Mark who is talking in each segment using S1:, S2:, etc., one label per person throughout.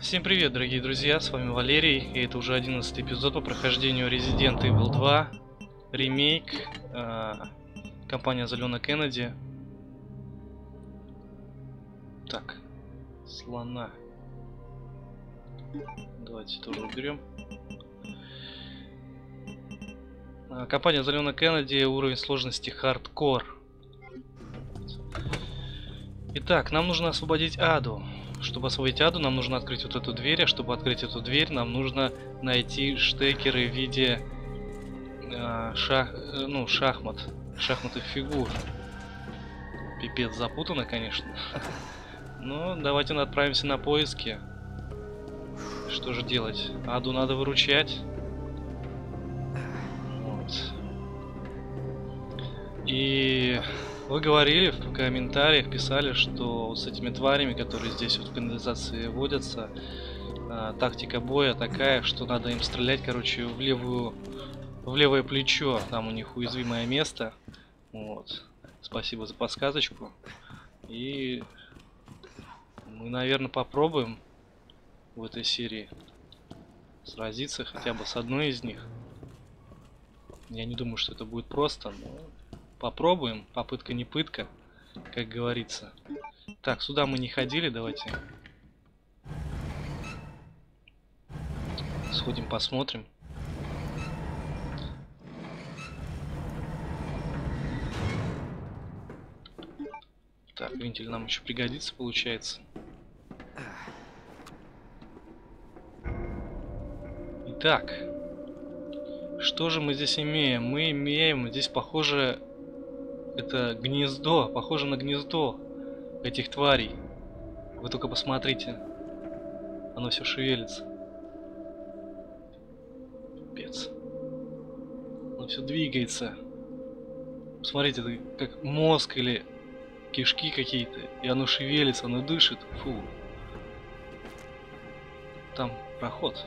S1: Всем привет, дорогие друзья, с вами Валерий, и это уже 11-й эпизод по прохождению Resident Evil 2, ремейк, компания The Leona Kennedy. Так, слона. Давайте тоже уберем. Компания The Leona Kennedy, уровень сложности Hardcore. Итак, нам нужно освободить Аду. Чтобы освободить Аду, нам нужно открыть вот эту дверь, а чтобы открыть эту дверь, нам нужно найти штекеры в виде шахматных фигур. Пипец, запутано, конечно. Но давайте отправимся на поиски. Что же делать? Аду надо выручать. Вот. И вы говорили в комментариях, писали, что с этими тварями, которые здесь вот в канализации водятся, тактика боя такая, что надо им стрелять, короче, в левое плечо. Там у них уязвимое место. Вот. Спасибо за подсказочку. И мы, наверное, попробуем в этой серии сразиться хотя бы с одной из них. Я не думаю, что это будет просто, но попробуем. Попытка не пытка, как говорится. Так, сюда мы не ходили, давайте сходим, посмотрим. Так, вентиль нам еще пригодится, получается. Итак, что же мы здесь имеем? Мы имеем здесь, похоже, это гнездо, похоже на гнездо этих тварей. Вы только посмотрите, оно все шевелится. Пипец. Оно все двигается. Посмотрите, это как мозг или кишки какие-то, и оно шевелится, оно дышит. Фу. Там проход.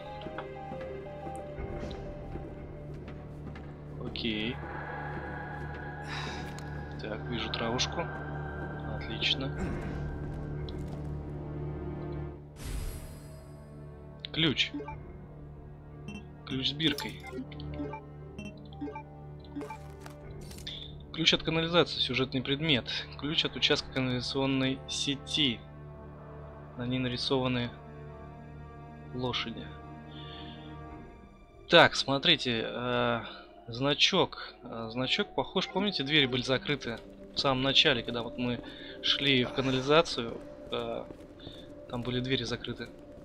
S1: Окей. Так, вижу травушку. Отлично. Ключ. Ключ с биркой. Ключ от канализации. Сюжетный предмет. Ключ от участка канализационной сети. На ней нарисованы лошади. Так, смотрите. Значок. Значок похож. Помните, двери были закрыты в самом начале, когда вот мы шли в канализацию. Там были двери закрыты.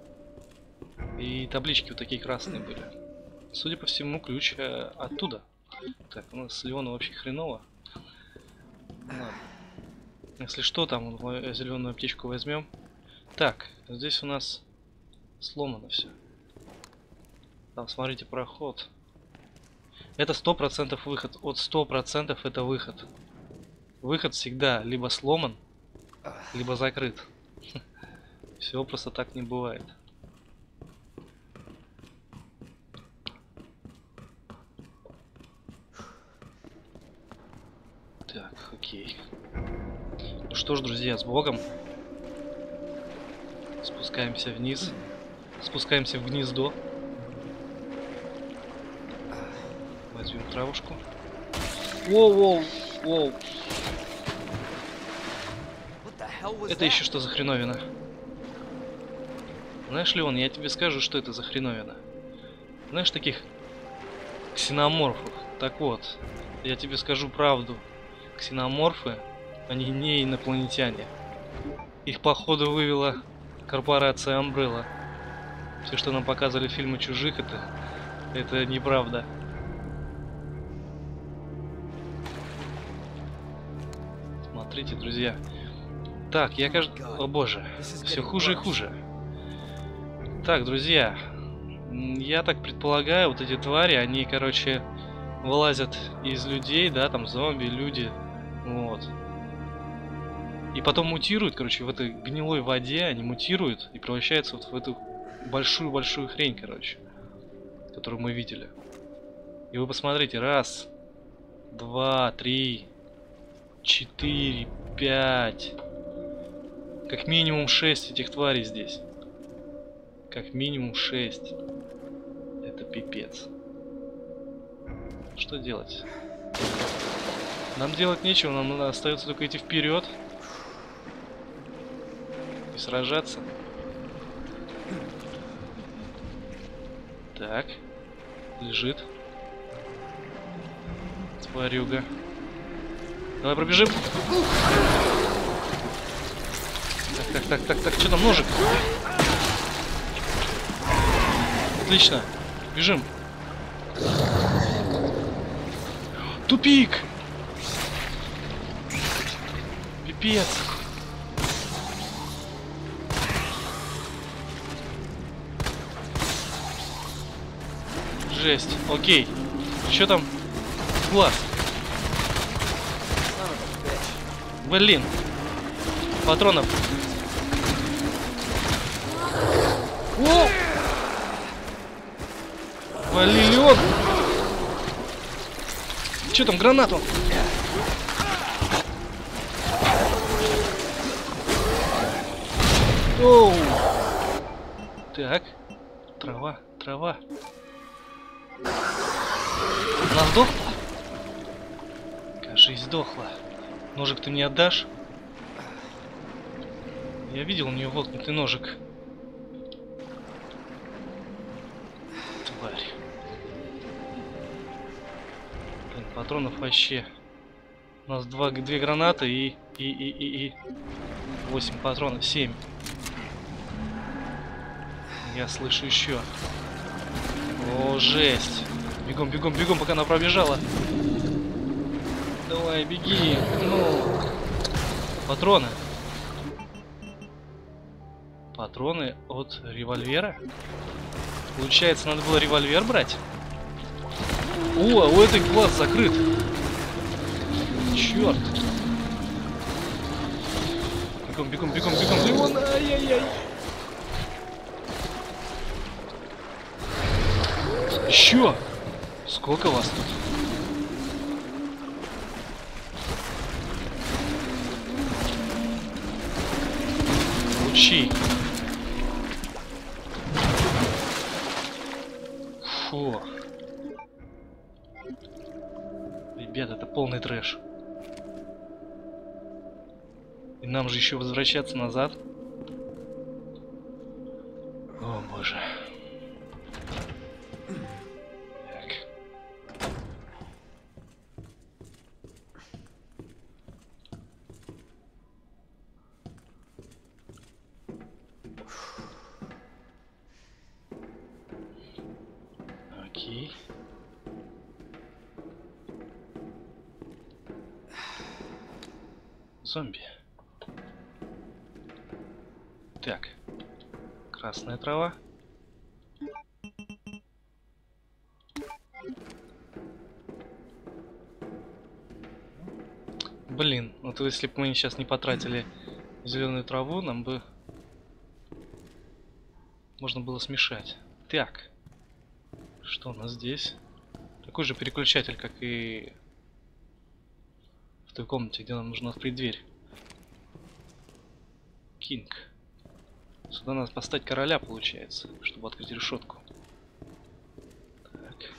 S1: И таблички вот такие красные были. Судя по всему, ключ оттуда. Так, у нас с Леона вообще хреново. Ладно. Если что, там зеленую аптечку возьмем. Так, здесь у нас сломано все. Там, смотрите, проход. Это 100% выход. От 100% это выход. Выход всегда либо сломан, либо закрыт. Всего просто так не бывает. Так, окей. Ну что ж, друзья, с Богом. Спускаемся вниз. Спускаемся в гнездо. Возьмем травушку. Воу. Это еще что за хреновина? Знаешь, Леон, я тебе скажу, что это за хреновина. Знаешь, таких ксеноморфов. Так вот, я тебе скажу правду. Ксеноморфы, они не инопланетяне. Их, походу, вывела корпорация Umbrella. Все, что нам показывали фильмы «Чужих», это неправда. Смотрите, друзья. Так, я кажется... О боже, все хуже и хуже. Так, друзья, я так предполагаю, вот эти твари, они, короче, вылазят из людей, да, там зомби, люди, вот. И потом мутируют, короче, в этой гнилой воде, они мутируют и превращаются вот в эту большую-большую хрень, короче, которую мы видели. И вы посмотрите, 1, 2, 3, 4, 5. Как минимум 6 этих тварей здесь. Как минимум 6. Это пипец. Что делать? Нам делать нечего, нам остается только идти вперед и сражаться. Так, лежит. Тварюга. Давай пробежим. Так, что там, ножик? Отлично, бежим. Тупик! Пипец! Жесть, окей. Что там? Глаз. Блин. Патронов. О! Валили он! Че там, гранату? Оу! Так. Трава. Она сдохла? Кажись, сдохла. Ножик ты мне отдашь? Я видел у нее воткнутый ножик. Тварь. Блин, патронов вообще. У нас две гранаты и 8 патронов, 7. Я слышу еще. О, жесть. Бегом, пока она пробежала. Давай, беги. Ну. Патроны. Патроны от револьвера? Получается, надо было револьвер брать? О, у этой глаз закрыт. Черт. Бегом. Леон, ай-яй-яй. Еще? Сколько вас тут? Получи. Фу. Ребята, это полный трэш. И нам же еще возвращаться назад. О боже. Окей. Зомби. Так. Красная трава. Блин, вот если бы мы сейчас не потратили зеленую траву, нам бы можно было смешать. Так. Что у нас здесь? Такой же переключатель, как и в той комнате, где нам нужно открыть дверь. Кинг. Сюда надо поставить короля, получается, чтобы открыть решетку. Так.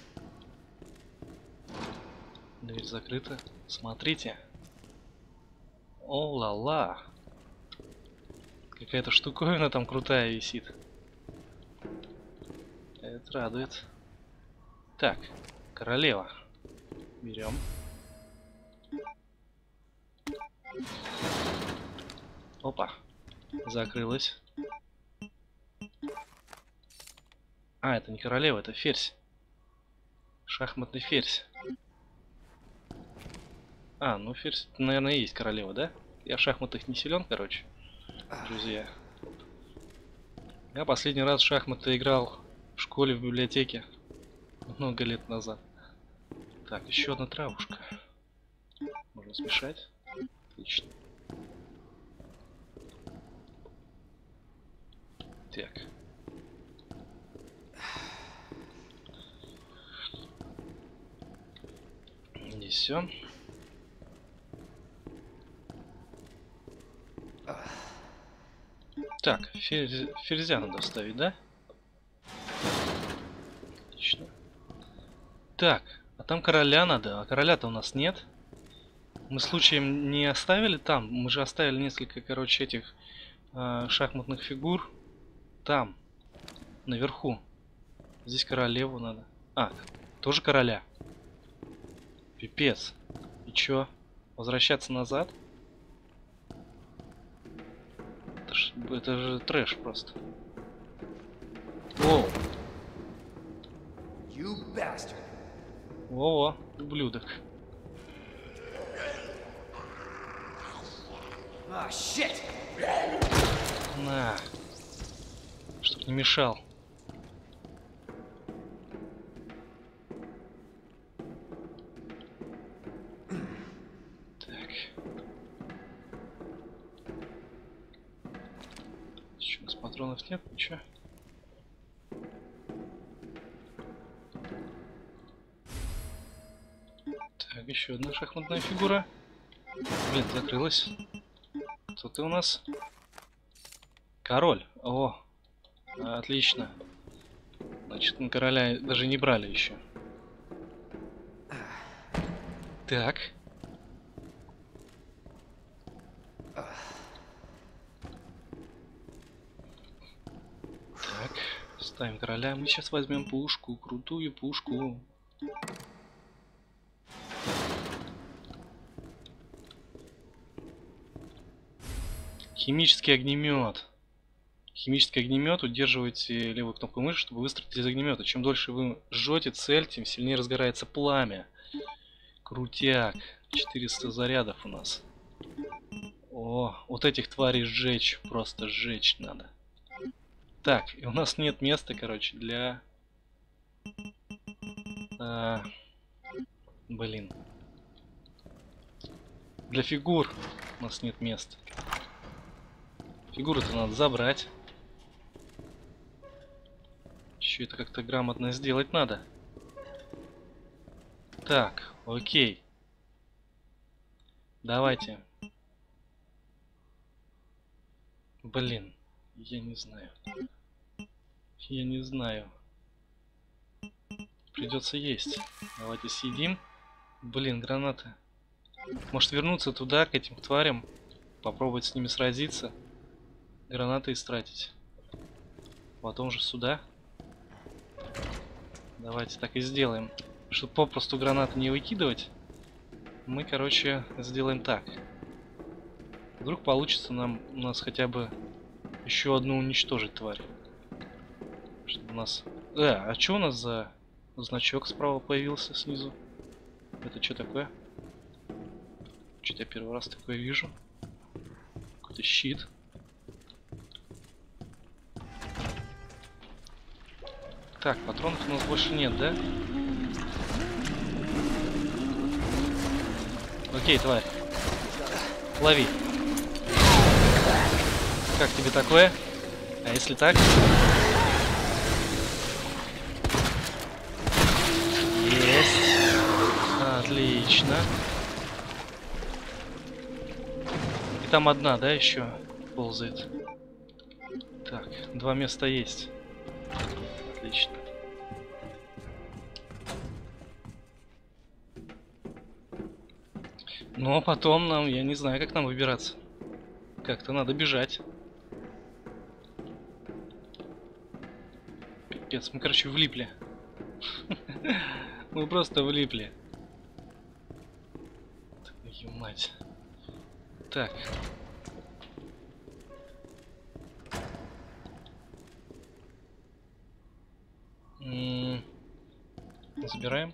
S1: Дверь закрыта. Смотрите. О-ла-ла. Какая-то штуковина там крутая висит. Это радует. Так, королева. Берем. Опа. Закрылась. А, это не королева, это ферзь. Шахматный ферзь. А, ну ферзь, наверное, и есть королева, да? Я в шахматах не силен, короче. Друзья. Я последний раз в шахматы играл в школе, в библиотеке. Много лет назад. Так, еще одна травушка. Можно смешать. Отлично. Так. Несем. Так, ферзя надо ставить, да? Так, а там короля надо, а короля-то у нас нет. Мы случаем не оставили там? Мы же оставили несколько, короче, этих шахматных фигур. Там, наверху. Здесь королеву надо. А, тоже короля. Пипец. И чё? Возвращаться назад? Это же трэш просто. Воу. Во-во, ублюдок. На. Чтоб не мешал. Так. Что, у нас патронов нет? Ничего. Так, еще одна шахматная фигура. Блин, закрылась. Кто ты у нас? Король. О, отлично. Значит, мы короля даже не брали еще. Так. Так, ставим короля. Мы сейчас возьмем пушку, крутую пушку. Химический огнемет. Химический огнемет, удерживайте левую кнопку мыши, чтобы выстрелить из огнемета. Чем дольше вы жжете цель, тем сильнее разгорается пламя. Крутяк. 400 зарядов у нас. О, вот этих тварей сжечь. Просто сжечь надо. Так, и у нас нет места, короче, для... блин. Для фигур у нас нет места. Фигуру-то надо забрать. Еще это как-то грамотно сделать надо. Так, окей. Давайте. Блин, я не знаю. Я не знаю. Придется есть. Давайте съедим. Блин, гранаты. Может вернуться туда, к этим тварям. Попробовать с ними сразиться. Гранаты истратить. Потом же сюда. Давайте так и сделаем. Чтобы попросту гранаты не выкидывать, мы, короче, сделаем так. Вдруг получится у нас хотя бы еще одну уничтожить тварь. Чтобы у нас... а что у нас за значок справа появился снизу? Это что такое? Что-то я первый раз такое вижу. Какой-то щит. Так, патронов у нас больше нет, да? Окей, тварь. Лови. Как тебе такое? А если так? Есть. Отлично. И там одна, да, еще ползает. Так, 2 места есть. Отлично. Но потом нам, я не знаю, как нам выбираться. Как-то надо бежать. Пипец, мы, короче, влипли. Мы просто влипли. Твою мать. Так. Забираем.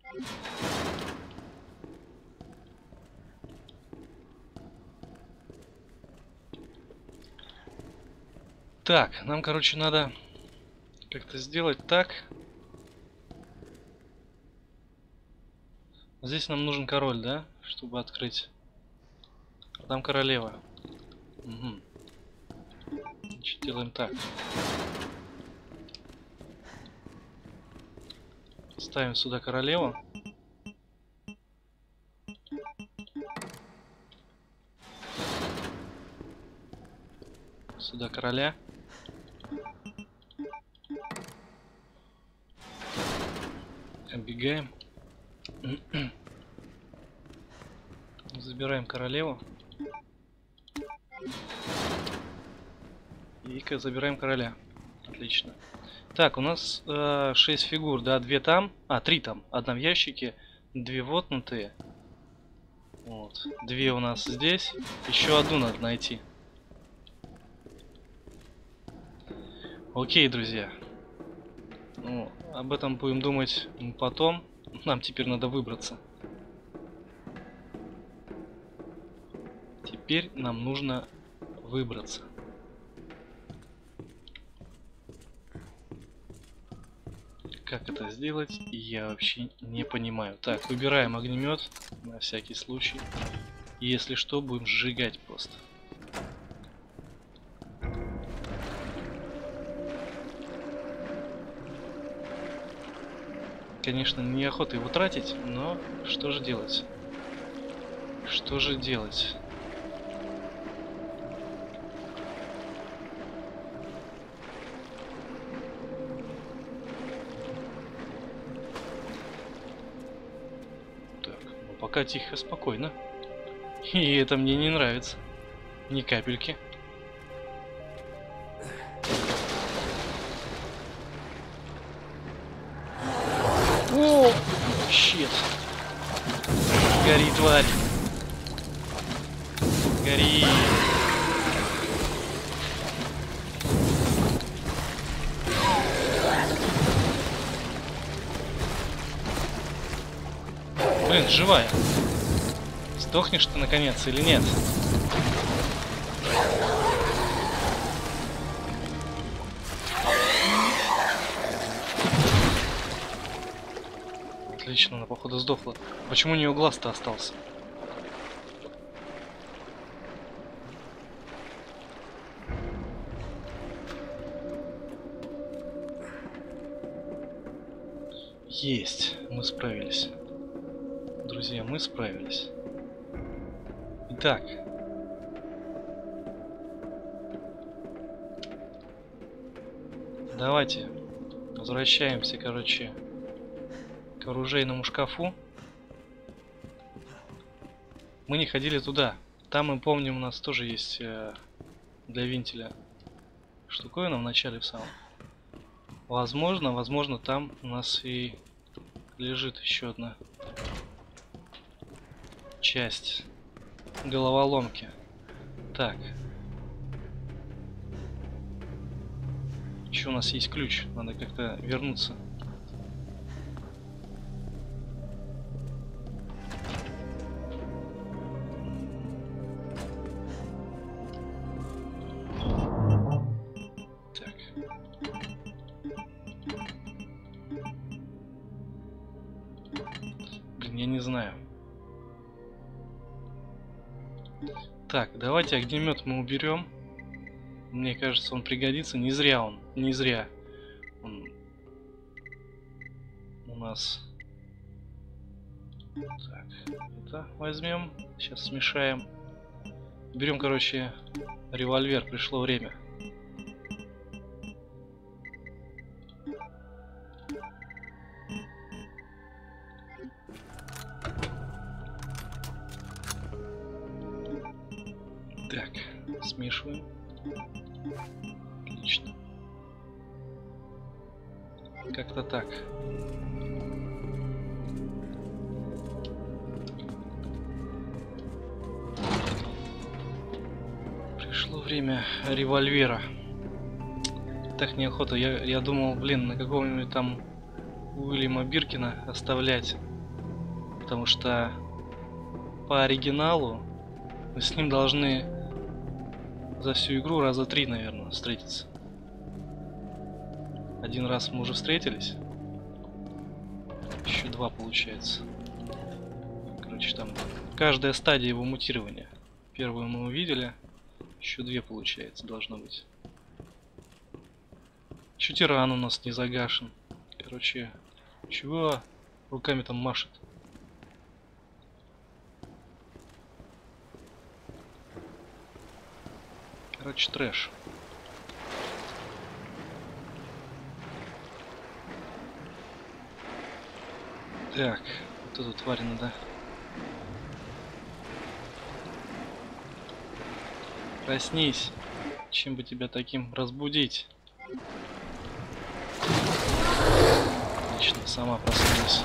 S1: Так, нам, короче, надо как-то сделать так. Здесь нам нужен король, да? Чтобы открыть. А там королева. Угу. Значит, делаем так. Ставим сюда королеву. Сюда короля. Оббегаем. Забираем королеву. И забираем короля. Отлично. Так, у нас 6 фигур, да, 2 там, 3 там, одна в ящике, 2 вотнутые. Вот. 2 у нас здесь, еще одну надо найти. Окей, друзья. Ну, об этом будем думать потом. Нам теперь надо выбраться. Теперь нам нужно выбраться. Как это сделать, я вообще не понимаю. Так, выбираем огнемет на всякий случай. Если что, будем сжигать просто. Конечно, неохота его тратить, но что же делать? Что же делать? Так, ну пока тихо, спокойно. И это мне не нравится. Ни капельки. О, щит. Гори, тварь. Гори. Блин, живая. Сдохнешь ты наконец или нет? Отлично, она походу сдохла. Почему у нее глаз-то остался? Есть, мы справились. Друзья, мы справились. Итак. Давайте возвращаемся, короче, к оружейному шкафу. Мы не ходили туда. Там, мы помним, у нас тоже есть для вентиля штуковина в начале в самом. Возможно, там у нас и лежит еще одна часть головоломки. Так. Еще у нас есть ключ. Надо как-то вернуться. Так. Блин, я не знаю. Так, давайте огнемет мы уберем. Мне кажется, он пригодится. Не зря он у нас. Так, это возьмем. Сейчас смешаем. Берем, короче, револьвер. Пришло время. Так, смешиваем. Отлично. Как-то так. Пришло время револьвера. Так неохота. Я думал, блин, на какого-нибудь там Уильяма Биркина оставлять. Потому что по оригиналу мы с ним должны за всю игру раза 3, наверное, встретиться. Один раз мы уже встретились. Еще 2 получается. Короче, там каждая стадия его мутирования. Первую мы увидели. Еще 2 получается, должно быть. Еще тиран у нас не загашен. Короче, чего руками там машет? Короче, трэш. Так, вот эту тварь надо проснись. Чем бы тебя таким разбудить? Отлично, сама проснулась.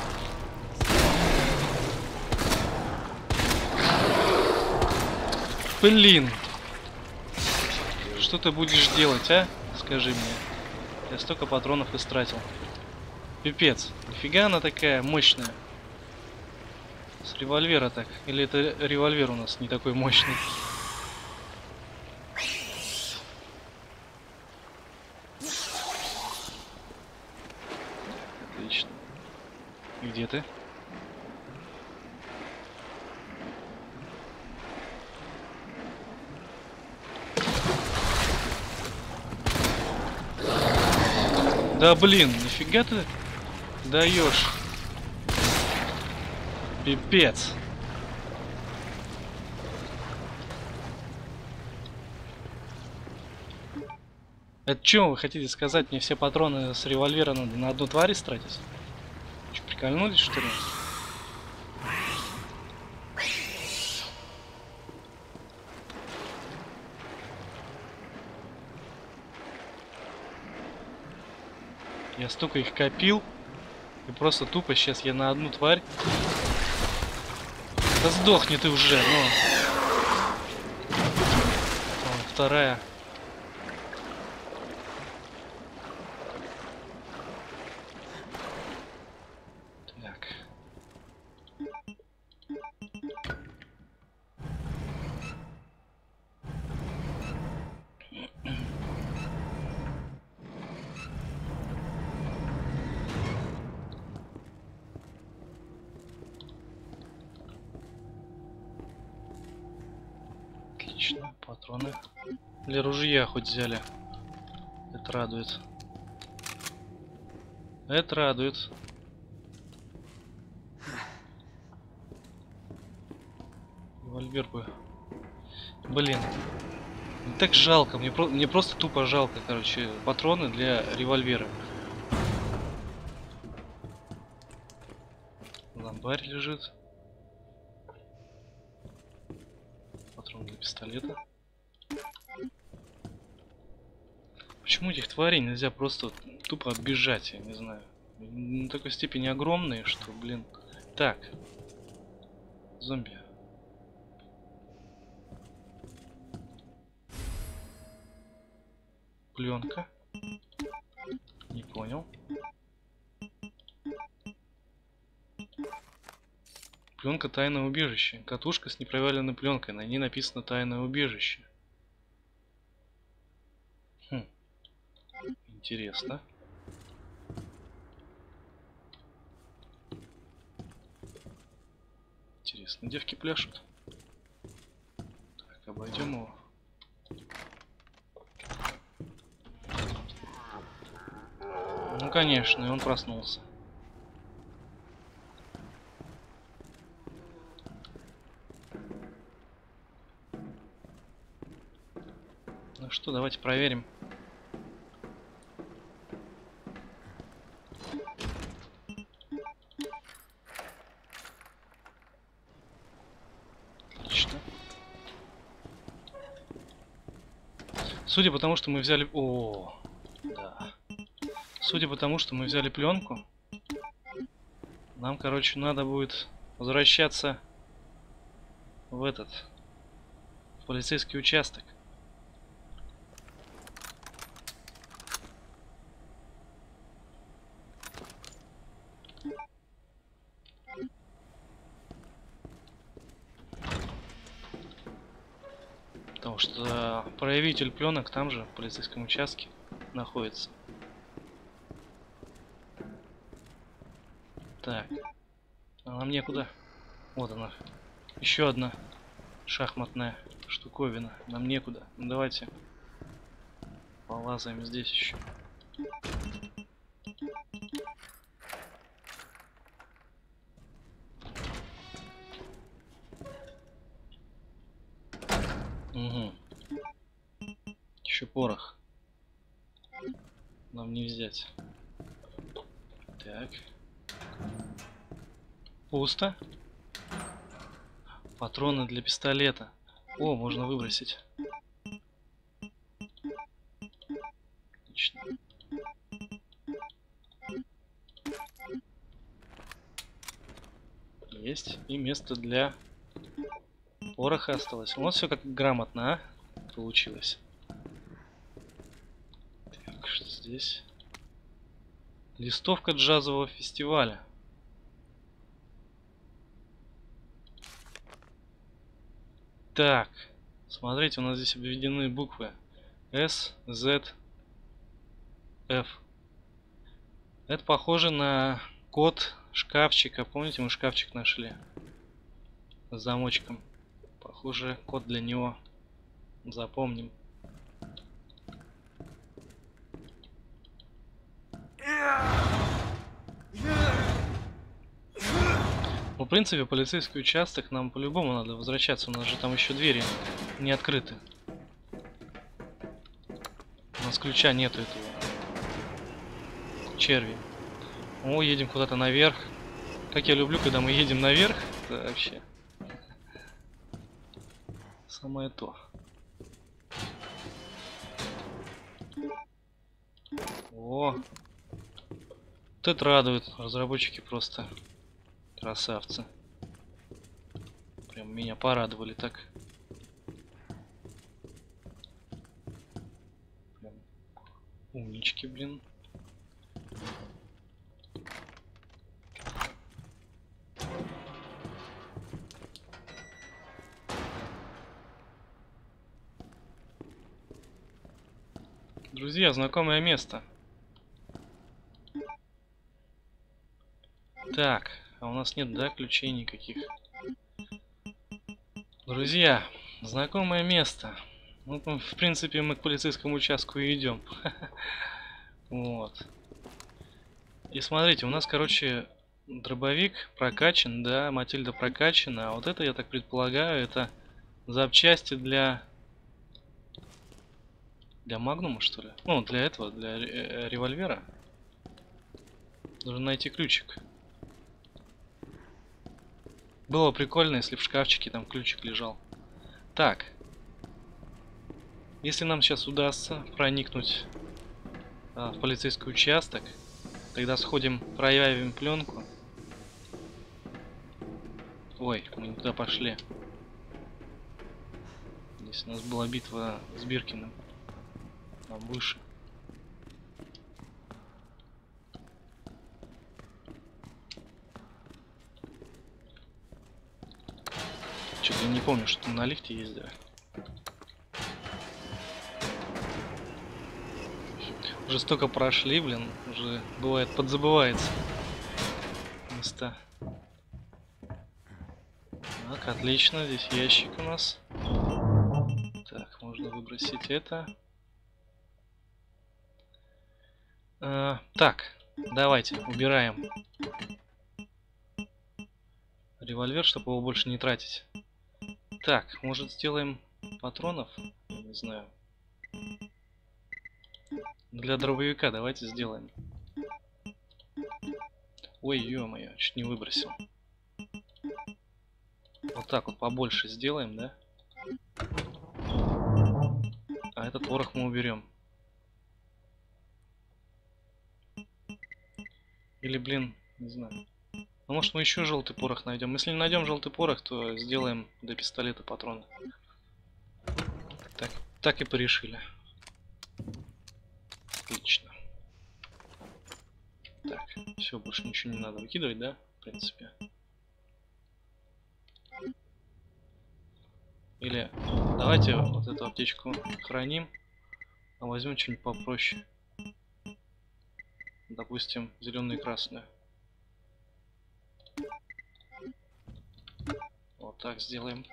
S1: Блин! Что ты будешь делать, а? Скажи мне. Я столько патронов истратил. Пипец. Нифига она такая мощная. С револьвера так. Или это револьвер у нас не такой мощный? Отлично. И где ты? Да блин, нифига ты даешь. Пипец. Это что вы хотите сказать? Мне все патроны с револьвера надо на одну тварь истратить? Что, прикольнулись, что ли? Я столько их копил. И просто тупо сейчас я на одну тварь. Да сдохни ты уже, ну. Вон, вторая. Так. Отлично, патроны. Для ружья хоть взяли. Это радует. Это радует. Револьвер бы. Блин. Мне так жалко. Мне просто тупо жалко, короче, патроны для револьвера. Ламбарь лежит. Патрон для пистолета. Почему этих тварей нельзя просто тупо оббежать, я не знаю. На такой степени огромные, что, блин. Так. Зомби. Пленка. Не понял. Пленка тайное убежище. Катушка с непроверенной пленкой. На ней написано тайное убежище. Хм. Интересно. Интересно, девки пляшут. Так, обойдем его. Ну конечно, и он проснулся. Ну что, давайте проверим. Отлично. Судя по тому, что мы взяли... О, да. Судя по тому, что мы взяли пленку, нам, короче, надо будет возвращаться в в полицейский участок. Потому что проявитель пленок там же, в полицейском участке, находится. Так. А нам некуда. Вот она. Еще одна шахматная штуковина. Нам некуда. Ну, давайте полазаем здесь еще. Угу. Еще порох. Нам не взять. Так. Пусто. Патроны для пистолета. О, можно выбросить. Отлично. Есть. И место для пороха осталось. Вот все как грамотно, а? Получилось. Так, что здесь? Листовка джазового фестиваля. Так, смотрите, у нас здесь обведены буквы S, Z, F. Это похоже на код шкафчика. Помните, мы шкафчик нашли с замочком? Похоже, код для него. Запомним. Ну, в принципе, полицейский участок нам по-любому надо возвращаться. У нас же там еще двери не открыты. У нас ключа нету этого черви. О, едем куда-то наверх. Как я люблю, когда мы едем наверх. Это вообще самое то. О, вот это радует. Разработчики просто красавцы. Прям меня порадовали так. Прям умнички, блин. Друзья, знакомое место. Так, а у нас нет, да, ключей никаких. Друзья, знакомое место. Ну, в принципе, мы к полицейскому участку и идем. Вот. И смотрите, у нас, короче, дробовик прокачан, да, Матильда прокачана. А вот это, я так предполагаю, это запчасти для Магнума, что ли? Ну, для этого, для револьвера. Нужно найти ключик. Было прикольно, если в шкафчике там ключик лежал. Так. Если нам сейчас удастся проникнуть в полицейский участок, тогда сходим, проявим пленку. Ой, мы не туда пошли. Здесь у нас была битва с Биркиным. Там выше. Что-то я не помню, что на лифте ездили. Уже столько прошли, блин, уже бывает подзабывается места. Так, отлично, здесь ящик у нас. Так, можно выбросить это. Так, давайте убираем револьвер, чтобы его больше не тратить. Так, может сделаем патронов? Я не знаю. Для дробовика давайте сделаем. Ой, ё-моё, чуть не выбросил. Вот так вот побольше сделаем, да? А этот порох мы уберем. Или, блин, не знаю. Ну, может, мы еще желтый порох найдем. Если не найдем желтый порох, то сделаем до пистолета патроны. Так и порешили. Отлично. Так, все, больше ничего не надо выкидывать, да? В принципе. Или давайте вот эту аптечку храним, а возьмем что-нибудь попроще. Допустим, зеленую и красную. Вот так сделаем.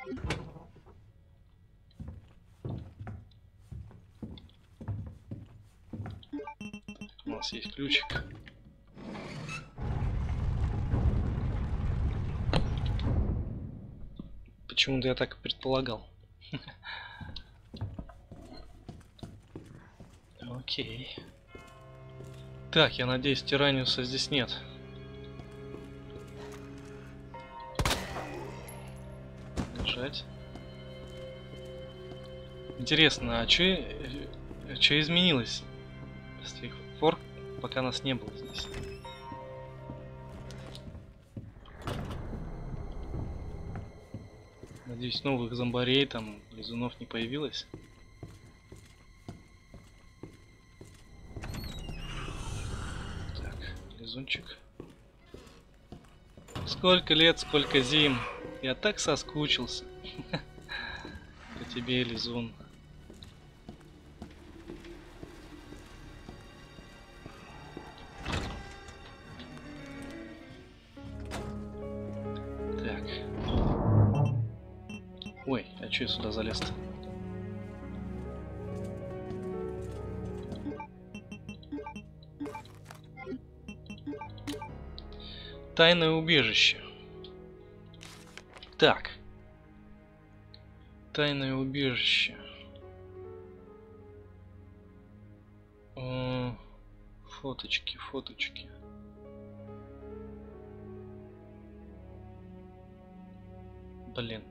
S1: Так, у нас есть ключик. Почему-то я так и предполагал. Окей. Так, я надеюсь, Тираниуса здесь нет. бежать. Интересно, а что изменилось с тех пор, пока нас не было здесь? Надеюсь, новых зомбарей, там, лизунов не появилось. Так, лизунчик. Сколько лет, сколько зим. Я так соскучился. По тебе, лизун. Так. Ой, а чё я сюда залез-то? Тайное убежище. Так. Тайное убежище. Фоточки, фоточки. Блин.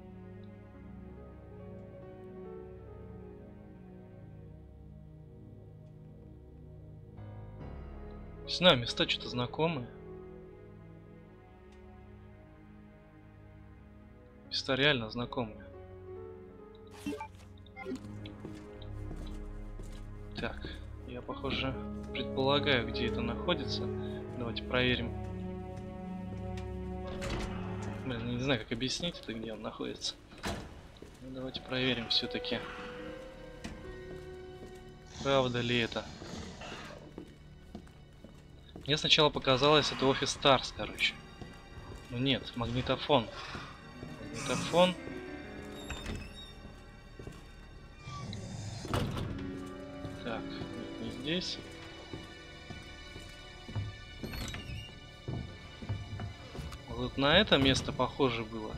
S1: Не знаю, места что-то знакомые. Места реально знакомые. Так, я, похоже, предполагаю, где это находится. Давайте проверим. Блин, не знаю, как объяснить это, где он находится. Ну, давайте проверим все-таки. Правда ли это? Мне сначала показалось, это офис Старс, короче. Но нет, магнитофон. Магнитофон. Так, нет, не здесь. Вот на это место похоже было.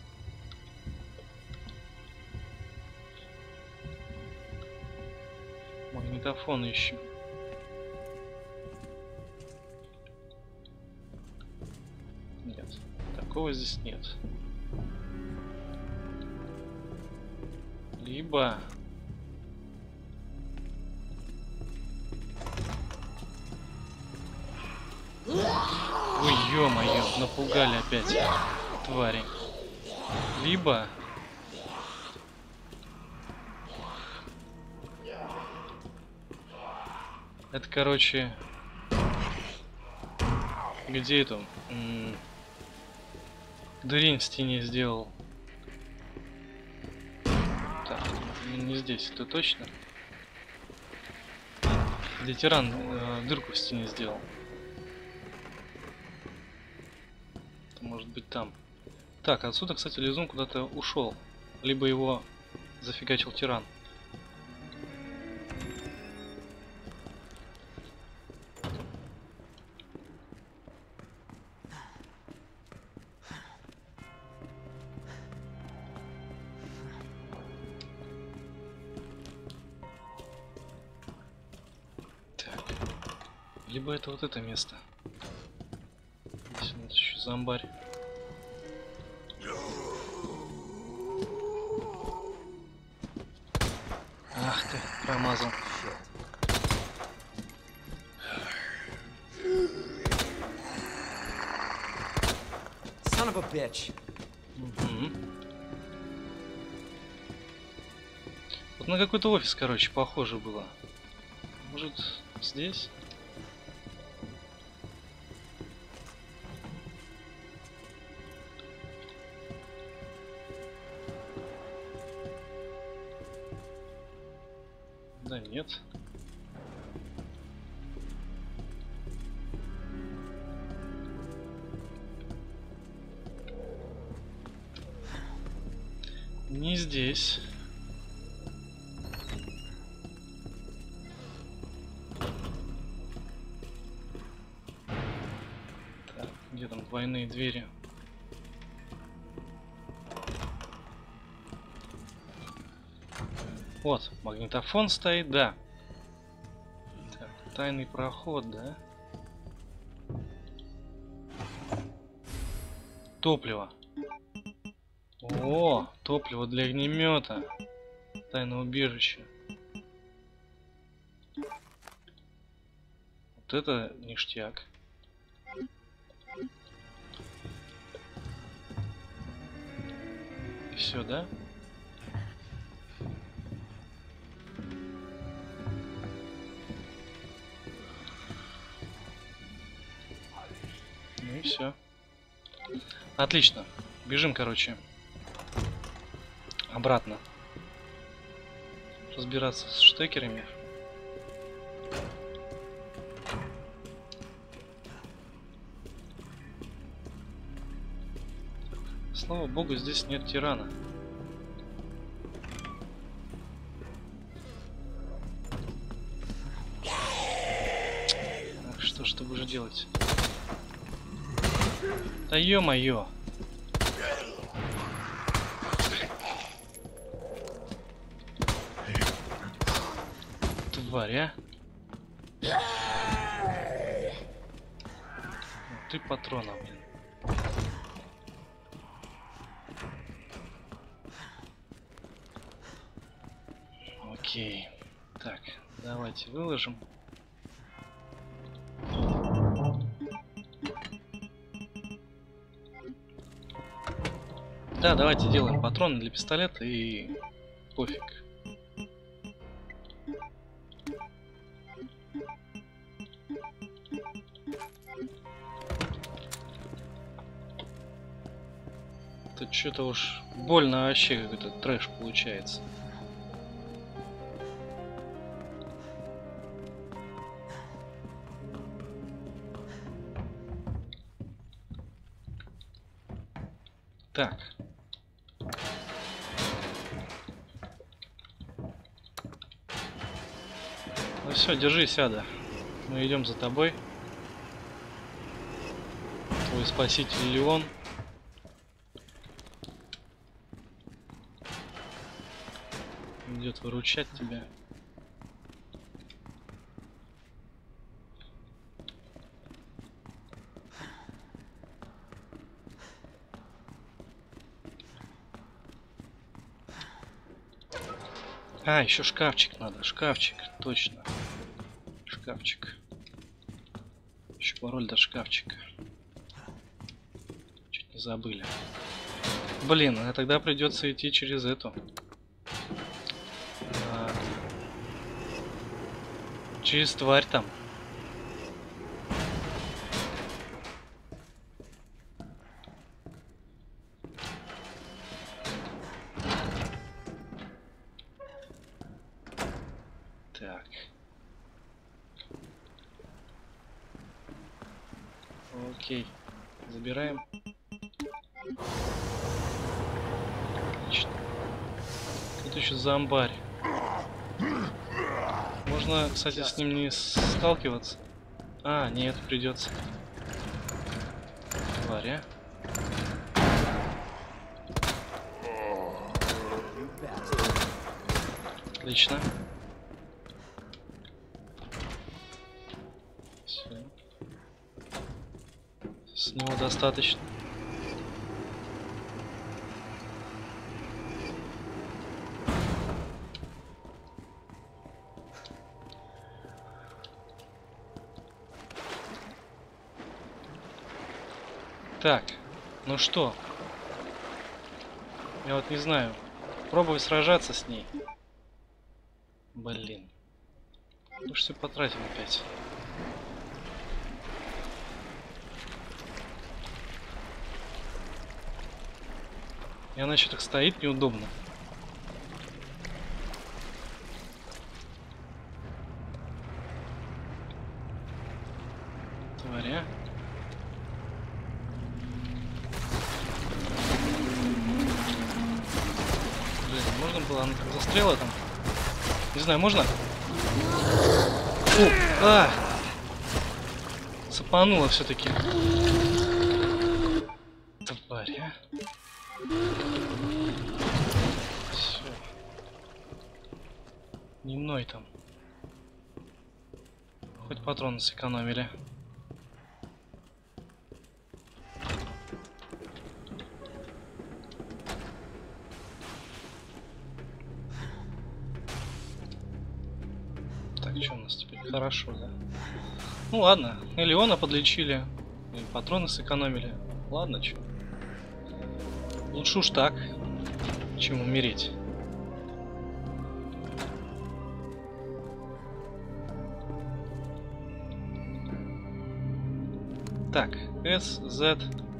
S1: Магнитофон ищем. Нет, такого здесь нет. Либо... Ой, ё-моё, напугали опять, твари. Либо... Это, короче... Где это? Дырень в стене сделал. Так, не здесь, это точно. Где тиран дырку в стене сделал. Это может быть там. Так, отсюда, кстати, лизун куда-то ушел. Либо его зафигачил тиран. Либо это вот это место. Здесь у нас еще зомбарь. Ах ты, промазал.
S2: Son of a bitch.
S1: Вот на какой-то офис, короче, похоже было. Может, здесь? Да нет. Не здесь. Так, где там двойные двери? Вот, магнитофон стоит, да. Так, тайный проход, да. Топливо. О, топливо для огнемета. Тайное убежище. Вот это ништяк. Все, да? Ну и все. Отлично. Бежим, короче. Обратно. Разбираться с штекерами. Слава богу, здесь нет тирана. Ах, что ж ты будешь делать? Да ё-моё! Тварь, а? Ты патрона, блин. Окей. Так, давайте выложим. Да, давайте делаем патроны для пистолета и пофиг. Тут что-то уж больно вообще какой-то трэш получается. Так. Ну все, держись, Ада. Мы идем за тобой. Твой спаситель Леон. Идет выручать тебя. А, еще шкафчик надо. Шкафчик, точно. Шкафчик. Еще пароль до шкафчика. Чуть не забыли. Блин, а тогда придется идти через эту. Через тварь там. Так. Окей. Забираем. Отлично. Тут еще зомбарь. Можно, кстати, с ним не сталкиваться. А, нет, придется. Тварь, а? Отлично. Все. С него достаточно. Так, ну что? Я вот не знаю. Пробую сражаться с ней. Блин. Мы ж все потратим опять. И она еще так стоит неудобно. Тваря. Блин, можно было, она как застряла там. Не знаю, можно? О, а! Цепанула все-таки. Тварь, а? Все. Не мной там. Хоть патроны сэкономили. Что у нас теперь? Хорошо, да? Ну ладно, и Леона подлечили, и патроны сэкономили. Ладно, чё. Лучше уж так, чем умереть. Так, S, Z,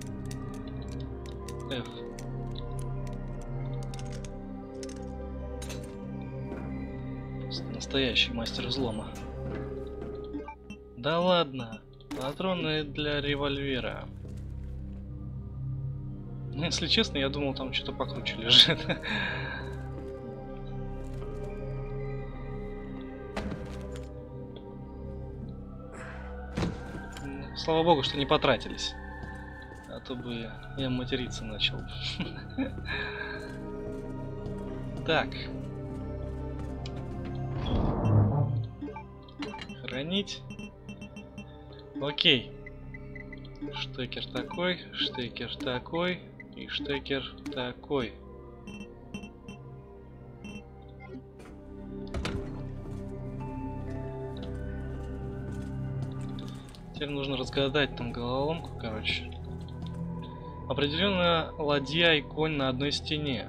S1: F. Просто настоящий мастер взлома. Да ладно, патроны для револьвера. Ну, если честно, я думал, там что-то покруче лежит. Слава богу, что не потратились. А то бы я материться начал. Так. Хранить. Окей. Штекер такой, штекер такой и штекер такой. Теперь нужно разгадать там головоломку, короче. Определенно ладья и конь на одной стене.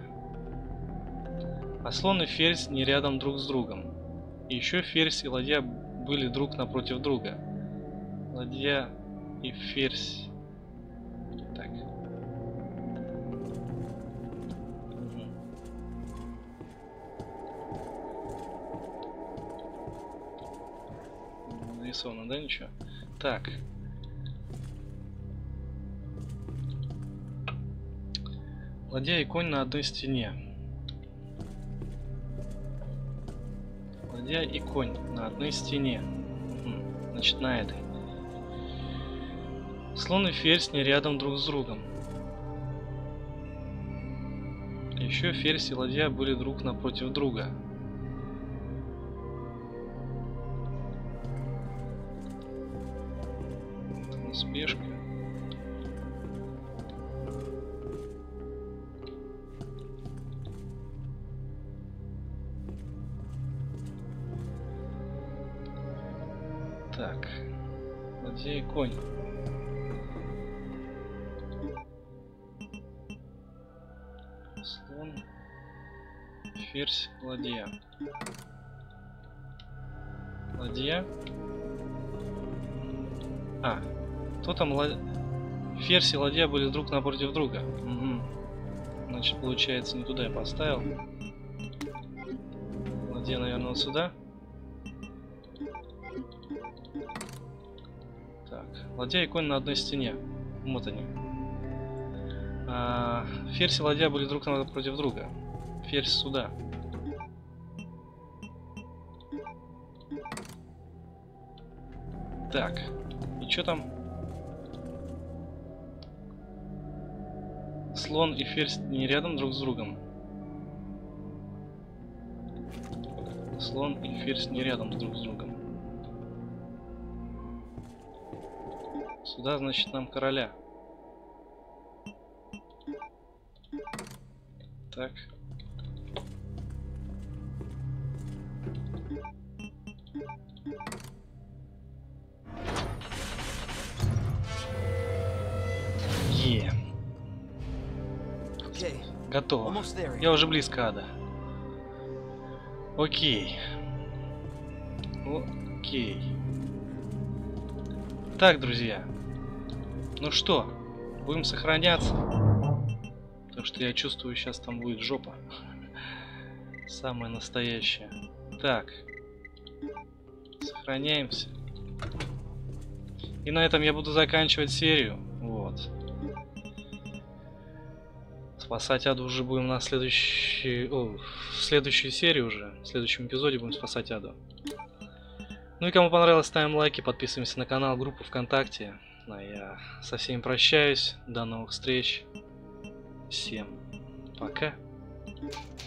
S1: А слон и ферзь не рядом друг с другом. И еще ферзь и ладья были друг напротив друга. Ладья и ферзь. Так. Нарисовано, да, ничего? Так. Ладья и конь на одной стене. Ладья и конь на одной стене. Значит, на этой. Слон и ферзь не рядом друг с другом. Еще ферзь и ладья были друг напротив друга. Спешка. Так. Ладья и конь. Слон, ферзь, ладья. Ладья. А, кто там ферзь и ладья были друг напротив друга. Угу. Значит, получается, не туда я поставил. Ладья, наверное, вот сюда. Так, ладья и конь на одной стене. Вот они. Ферзь и ладья были друг напротив друга. Ферзь сюда. Так, и что там? Слон и ферзь не рядом друг с другом. Слон и ферзь не рядом друг с другом. Сюда, значит, нам короля. Так. Готово. Я уже близко, ада. Окей. Окей. Так, друзья. Ну что, будем сохраняться. Потому что я чувствую, сейчас там будет жопа. Самая настоящая. Так. Сохраняемся. И на этом я буду заканчивать серию. Вот. Спасать Аду уже будем на следующей... в следующей серии уже. В следующем эпизоде будем спасать Аду. Ну и кому понравилось, ставим лайки, подписываемся на канал, группу ВКонтакте. А я со всеми прощаюсь. До новых встреч. Всем пока.